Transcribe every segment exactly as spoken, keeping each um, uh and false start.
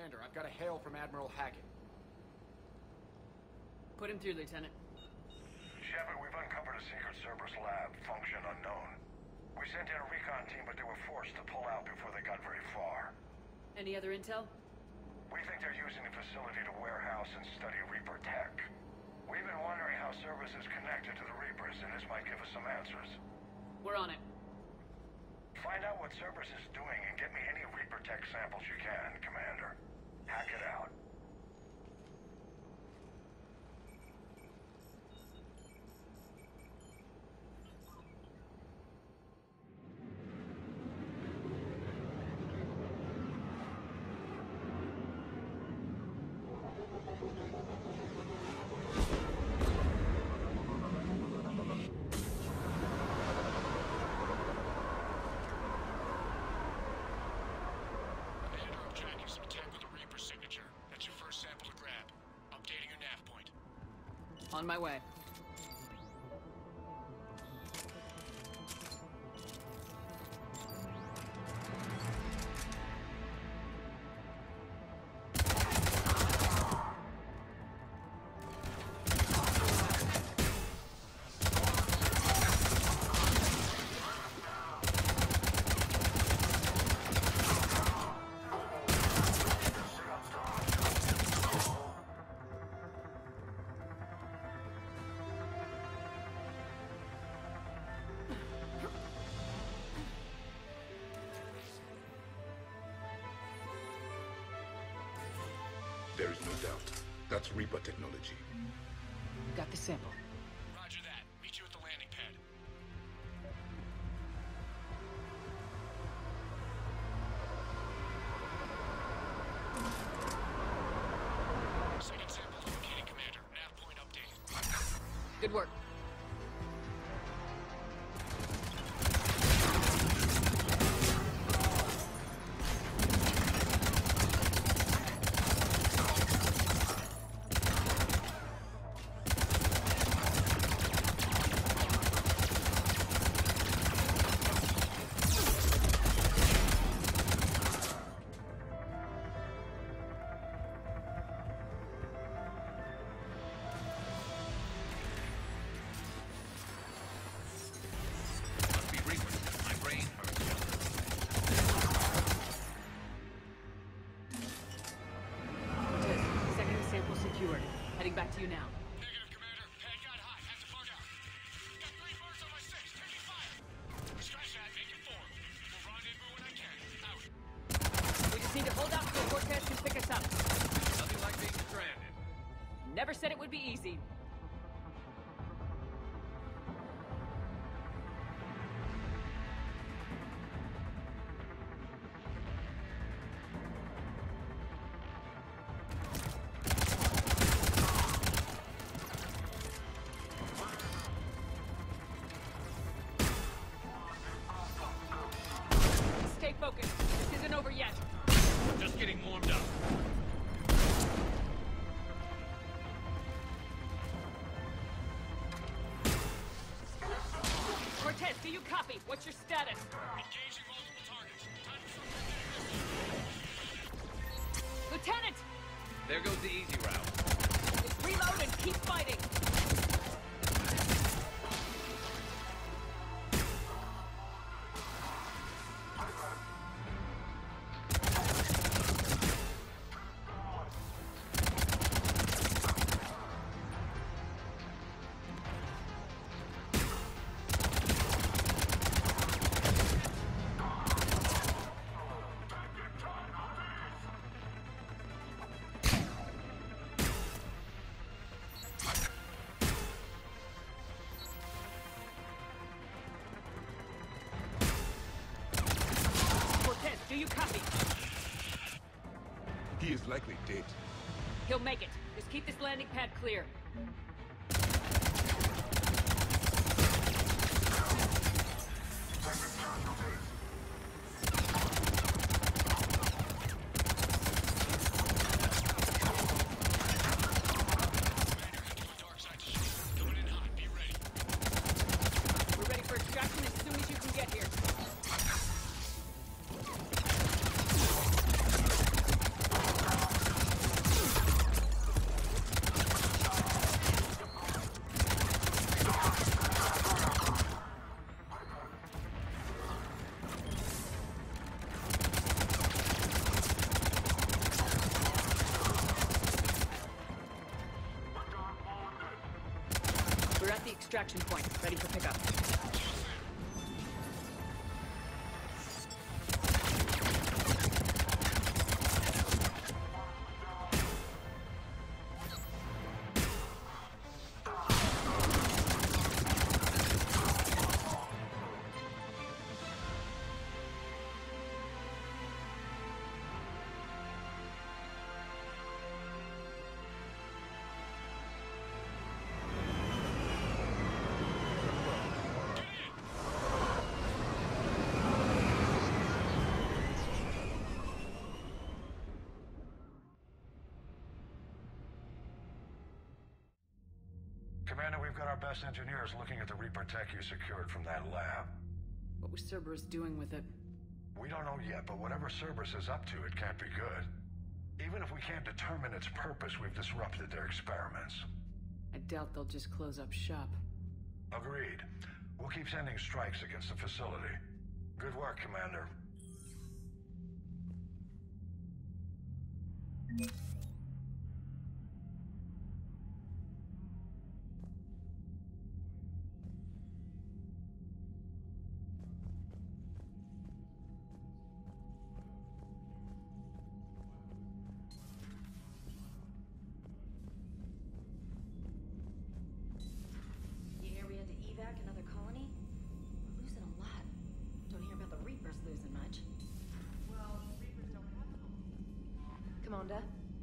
Commander, I've got a hail from Admiral Hackett. Put him through, Lieutenant. Shepard, we've uncovered a secret Cerberus lab, function unknown. We sent in a recon team, but they were forced to pull out before they got very far. Any other intel? We think they're using the facility to warehouse and study Reaper tech. We've been wondering how Cerberus is connected to the Reapers, and this might give us some answers. We're on it. Find out what Cerberus is doing and get me any Reaper tech samples you can, Commander. Hack it out. On my way. There is no doubt. That's Reaper technology. Got the sample. Roger that. Meet you at the landing pad. Second sample located, Commander. Nav point updated. Good work. Heading back to you now. Negative, Commander. Pad got hot. Have to bug out. Got three birds on my six. Taking fire. Scratch that. Make it four. We'll rendezvous when I can. Out. We just need to hold out so Cortez can pick us up. Nothing like being stranded. Never said it would be easy. Stay focused. This isn't over yet. Just getting warmed up. Cortez, do you copy? What's your status? Engaging multiple targets. Time for some. Lieutenant! There goes the easy route. Just reload and keep fighting! Do you copy? He is likely dead. He'll make it. Just keep this landing pad clear. We're ready for extraction as soon as you can get here. extraction point, ready for pickup. Commander, we've got our best engineers looking at the Reaper tech you secured from that lab. What was Cerberus doing with it? We don't know yet, but whatever Cerberus is up to, it can't be good. Even if we can't determine its purpose, we've disrupted their experiments. I doubt they'll just close up shop. Agreed. We'll keep sending strikes against the facility. Good work, Commander. You hear we had to evac another colony? We're losing a lot. Don't hear about the Reapers losing much. Well, Reapers don't have them. Commander?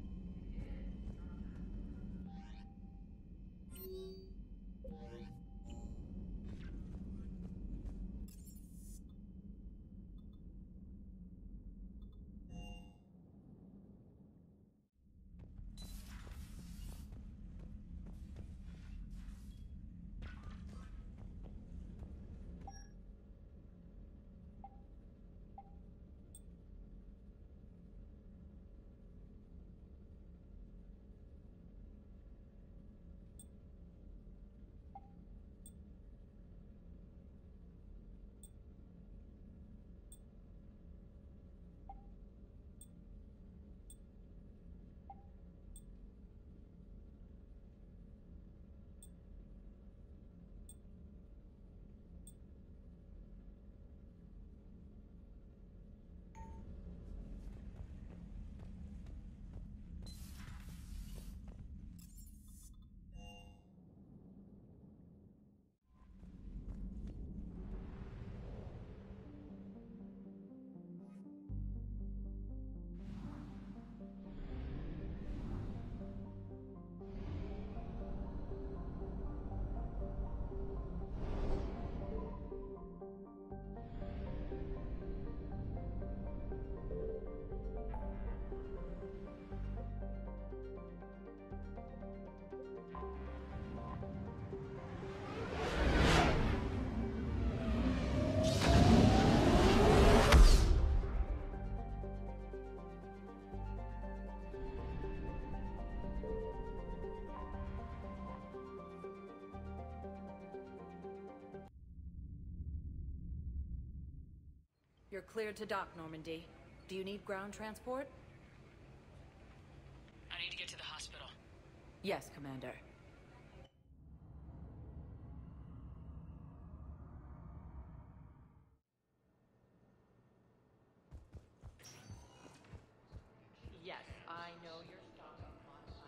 You're cleared to dock, Normandy. Do you need ground transport? I need to get to the hospital. Yes, Commander. Yes, I know you're stock up modified.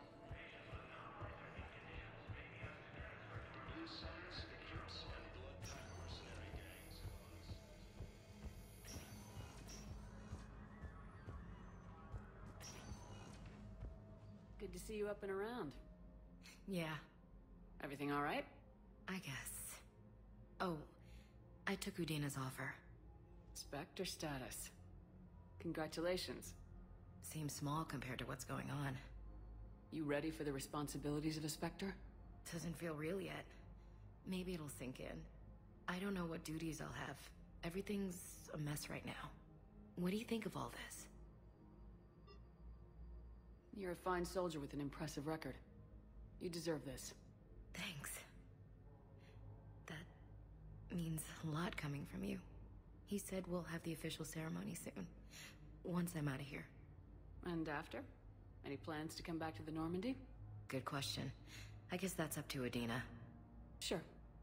Good to see you up and around. Yeah, Everything all right? I guess. Oh, I took Udina's offer. Spectre status. Congratulations. Seems small compared to what's going on. You ready for the responsibilities of a Spectre? Doesn't feel real yet. Maybe it'll sink in. I don't know what duties I'll have. Everything's a mess right now. What do you think of all this? You're a fine soldier with an impressive record. You deserve this. Thanks. That means a lot coming from you. He said we'll have the official ceremony soon. Once I'm out of here. And after? Any plans to come back to the Normandy? Good question. I guess that's up to Udina. Sure.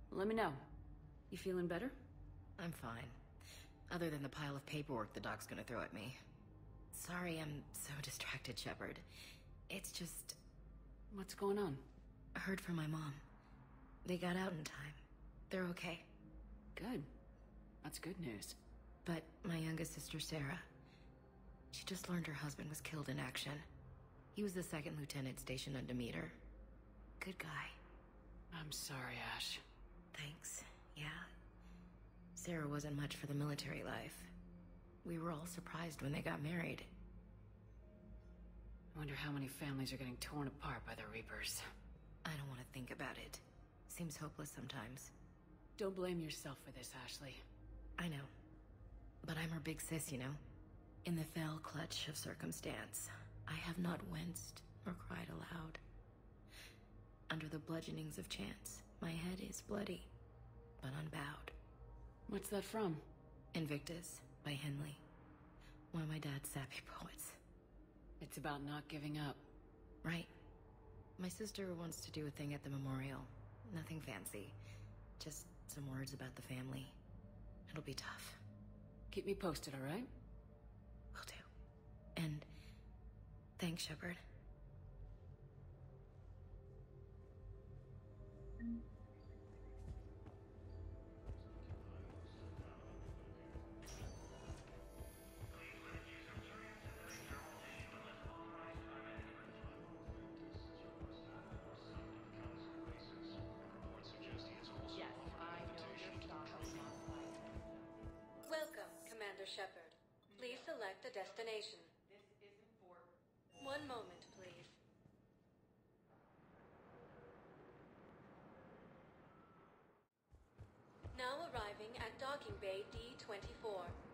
Let me know. You feeling better? I'm fine. Other than the pile of paperwork the doc's gonna throw at me. Sorry I'm so distracted, Shepard. It's just... What's going on? I heard from my mom. They got out in time. They're okay. Good. That's good news. But my youngest sister, Sarah, she just learned her husband was killed in action. He was the second lieutenant stationed under Demeter. Good guy. I'm sorry, Ash. Thanks. Yeah. Sarah wasn't much for the military life. We were all surprised when they got married. I wonder how many families are getting torn apart by the Reapers. I don't want to think about it. Seems hopeless sometimes. Don't blame yourself for this, Ashley. I know. But I'm her big sis, you know? In the fell clutch of circumstance, I have not winced or cried aloud. Under the bludgeonings of chance, my head is bloody, but unbowed. What's that from? Invictus by Henley. One of my dad's sappy poets. It's about not giving up. Right. My sister wants to do a thing at the memorial. Nothing fancy. Just some words about the family. It'll be tough. Keep me posted, all right? Will do. And thanks, Shepard. Welcome, Commander Shepard. Please select a destination. One moment, please. Now arriving at Docking Bay D twenty-four.